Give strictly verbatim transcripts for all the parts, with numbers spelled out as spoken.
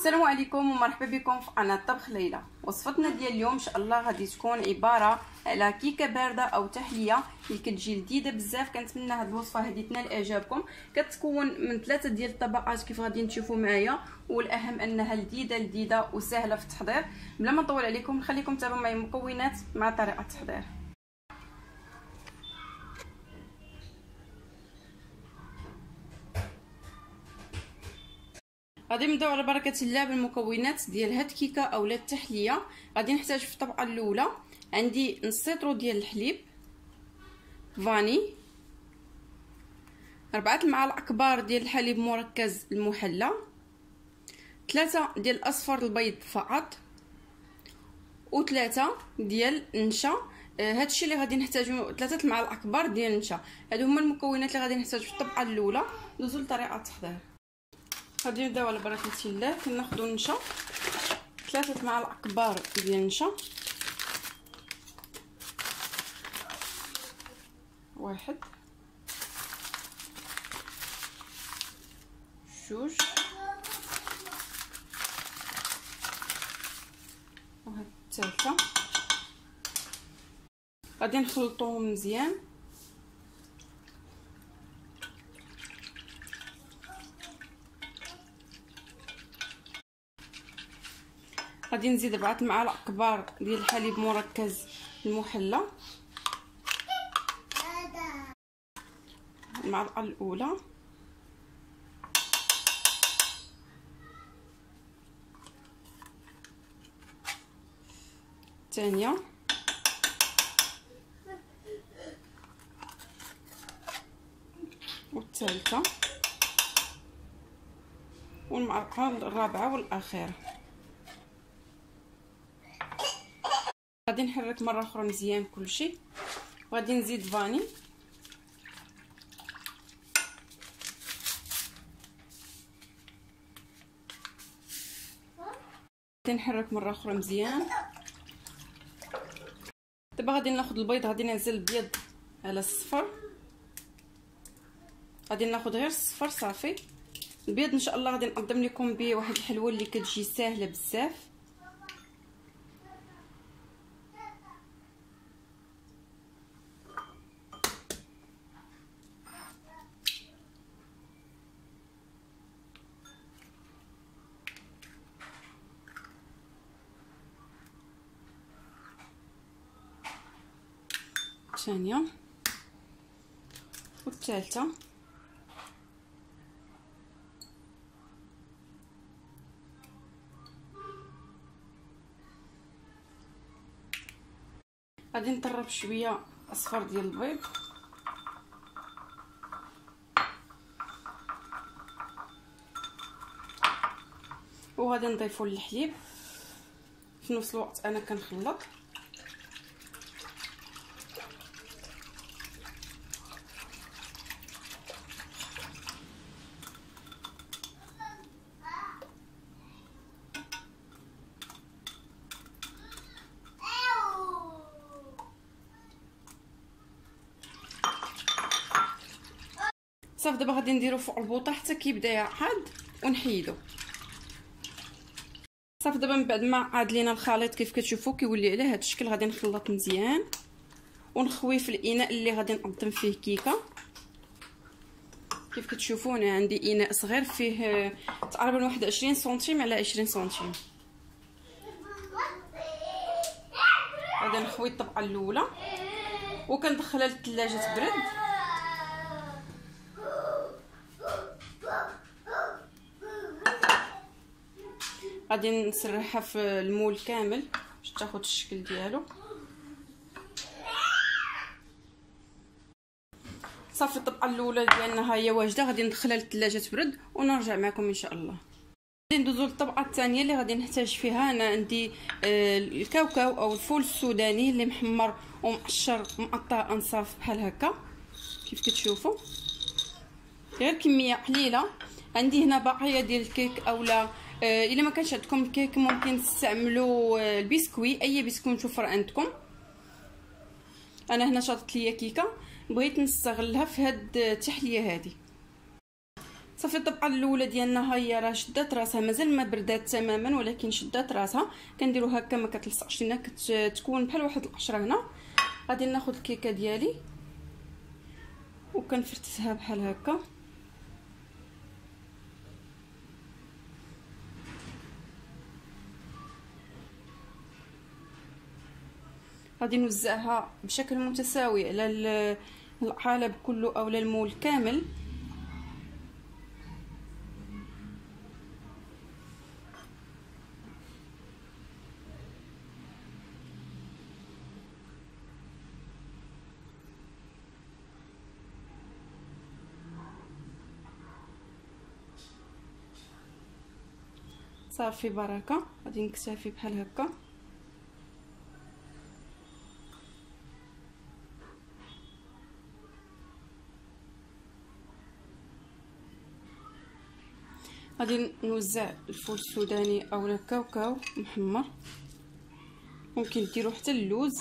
السلام عليكم ومرحبا بكم في قناه طبخ ليلى. وصفتنا ديال اليوم ان شاء الله غادي تكون عباره على كيكه بارده او تحليه اللي كتجي لذيذه بزاف. كنتمنى هذه الوصفه هذه تنال اعجابكم. كتكون من ثلاثه ديال الطبقات كيف غادي تشوفوا معايا، والاهم انها لذيذه لذيذه وسهله في التحضير. بلا ما نطول عليكم نخليكم تتابعوا معايا المكونات مع طريقه التحضير. غادي نبداو على بركه الله بالمكونات ديال هاد الكيكه اولا التحليه. غادي نحتاج في الطبقه الاولى عندي نص لتر ديال الحليب، فاني، أربعة المعالق كبار ديال الحليب مركز المحلى، ثلاثة ديال اصفر البيض فقط، وثلاثة ديال النشا. آه هادشي اللي غادي نحتاجو، ثلاثه المعالق كبار ديال النشا. هادو هما المكونات اللي غادي نحتاج في الطبقه الاولى. ندوزو لطريقه التحضير. غادي نبداو على بركه الله. كناخذوا النشا، ثلاثه معالق كبار ديال النشا، واحد، جوج، وهاد الثالثه. غادي نخلطوهم مزيان. غادي نزيد أربعة معالق كبار ديال الحليب مركز المحلى، المعلقه الاولى، الثانيه، والثالثه، والمعلقه الرابعه والاخيره. غادي نحرك مره اخرى مزيان كلشي. وغادي نزيد فاني، غادي نحرك مره اخرى مزيان. دابا غادي ناخذ البيض، غادي نعزل الابيض على الصفر. غادي ناخذ غير الصفر صافي. البيض ان شاء الله غادي نقدم لكم به واحد الحلوه اللي كتجي ساهله بزاف. الثانيه والثالثه. غادي نطرب شويه اصفر ديال البيض، وغادي نضيفو للحليب. في نفس الوقت انا كنخلط. صافي دابا غادي نديرو فوق البوطه حتى كيبدا يعقد ونحيدو. صافي دابا من بعد ما عاد لينا الخليط كيف كتشوفوا كيولي على هذا الشكل. غادي نخلط مزيان ونخوي في الاناء اللي غادي نقدم فيه كيكه. كيف كتشوفوا انا عندي اناء صغير فيه تقريبا واحد وعشرين سنتيم على عشرين سنتيم. غادي نخوي الطبقه الاولى وكندخلها للثلاجه تبرد. غادي نسرحها في المول كامل باش تاخذ الشكل ديالو. صافي الطبقه الاولى ديالنا ها هي واجده. غادي ندخلها للثلاجه تبرد ونرجع معكم ان شاء الله. غادي ندوزو للطبقه الثانيه اللي غادي نحتاج فيها. انا عندي الكاوكاو او الفول السوداني اللي محمر ومقشر مقطع انصاف بحال هكا كيف كتشوفوا. غير كميه قليله. عندي هنا بقيه ديال الكيك اولا آه الا ما كانش عندكم الكيك ممكن تستعملوا آه البسكوي، اي بسكوي متوفر عندكم. انا هنا شاطت ليا كيكه بغيت نستغلها في هاد التحليه هذه. صافي الطبقه الاولى ديالنا هي راه شدات راسها، مازال ما بردات تماما ولكن شدات راسها. كنديرو هكا ما كتلصقش لينا، كتكون بحال واحد القشره. هنا غادي ناخذ الكيكه ديالي وكنفرتها بحال هكا. غادي نوزعها بشكل متساوي على القالب كله اولا المول كامل. صافي بركه. غادي نكتفي بحال هكا. غادي نوزع الفول السوداني اولا الكاوكاو محمر، ممكن ديروا حتى اللوز.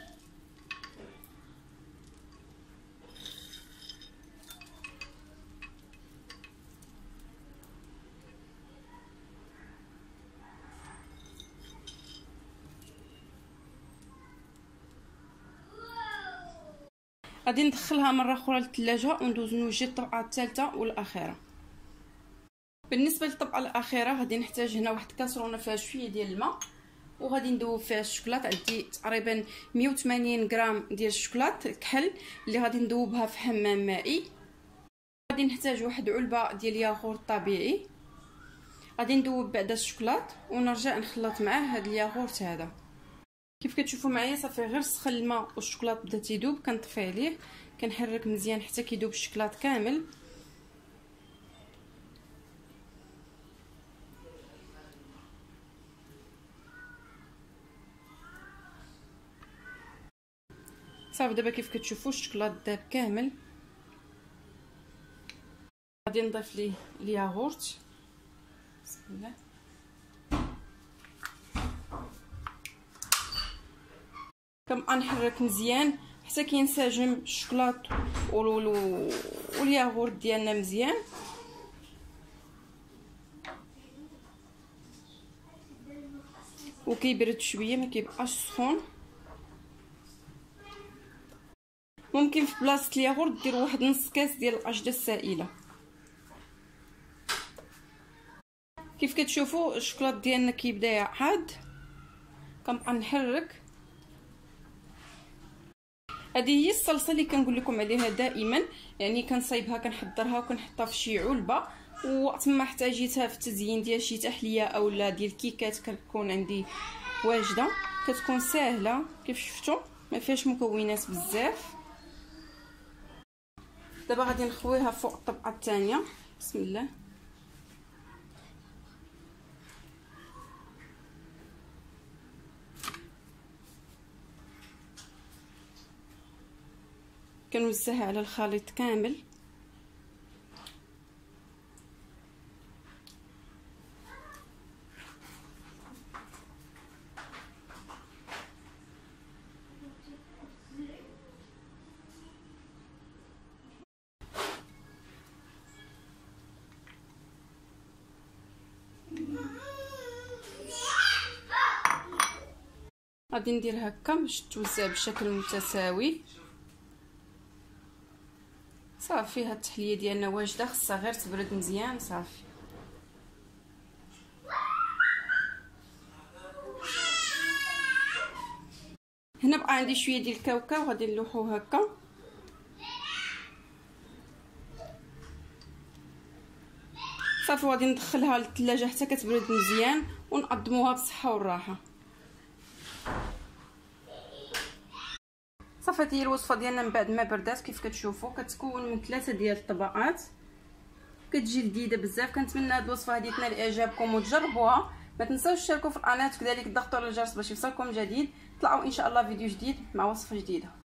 غادي ندخلها مره اخرى للثلاجه وندوز نوجد الطبقه الثالثه والاخيره. بالنسبه للطبقه الاخيره غادي نحتاج هنا واحد كاسرونه فيها شويه ديال الماء، وغادي ندوب فيها الشوكولات. عندي تقريبا مية وثمانين غرام ديال الشوكولات كحل اللي غادي ندوبها في حمام مائي. غادي نحتاج واحد علبه ديال ياغورت طبيعي. غادي ندوب بعدا الشوكولات ونرجع نخلط معاه هذا الياغورت هذا. كيف كتشوفوا معايا صافي غير سخن الماء والشوكولات بدا تيذوب. كنطفي عليه كنحرك مزيان حتى كيذوب الشوكولات كامل. صافي دابا كيف كتشوفوا الشوكولات داب كامل. غادي نضيف ليه الياغورت. بسم الله. كنبقى نحرك مزيان حتى كينسجم الشوكولات والياغورت ديالنا مزيان. وكيبرد شويه ما كيبقاش سخون. ممكن في بلاصه الياغورت ديروا واحد نص كاس ديال القشده السائله. كيف كتشوفوا الشوكولات ديالنا كيبدا يعاد. كنبقى نحرك. هذه هي الصلصه اللي كنقول لكم عليها دائما، يعني كنصايبها كنحضرها وكنحطها في شي علبه، ووقت ما احتاجيتها في التزيين ديال شي تحليه اولا ديال الكيكات كتكون عندي واجده. كتكون ساهله كيف شفتوا، ما فيهاش مكونات بزاف. دابا غادي نخويها فوق الطبقه الثانيه. بسم الله. كنوزعها على الخليط كامل. غادي ندير هكا باش توزع بشكل متساوي. صافي هاد التحليه ديالنا واجده، خصها غير تبرد مزيان. صافي هنا بقى عندي شويه ديال الكاوكاو غادي نلوحوه هكا. صافي غادي ندخلها للثلاجه حتى كتبرد مزيان ونقدموها بالصحه والراحه. صافي هذه هي الوصفه ديالنا من بعد ما بردات. كيف كتشوفوا كتكون من ثلاثه ديال الطبقات، كتجي لذيذه بزاف. كنتمنى هذه الوصفه هذه تنال اعجابكم وتجربوها. ما تنساوش تشتركوا في القناه وكذلك تضغطوا على الجرس باش يوصلكم جديد. طلعوا ان شاء الله فيديو جديد مع وصفه جديده.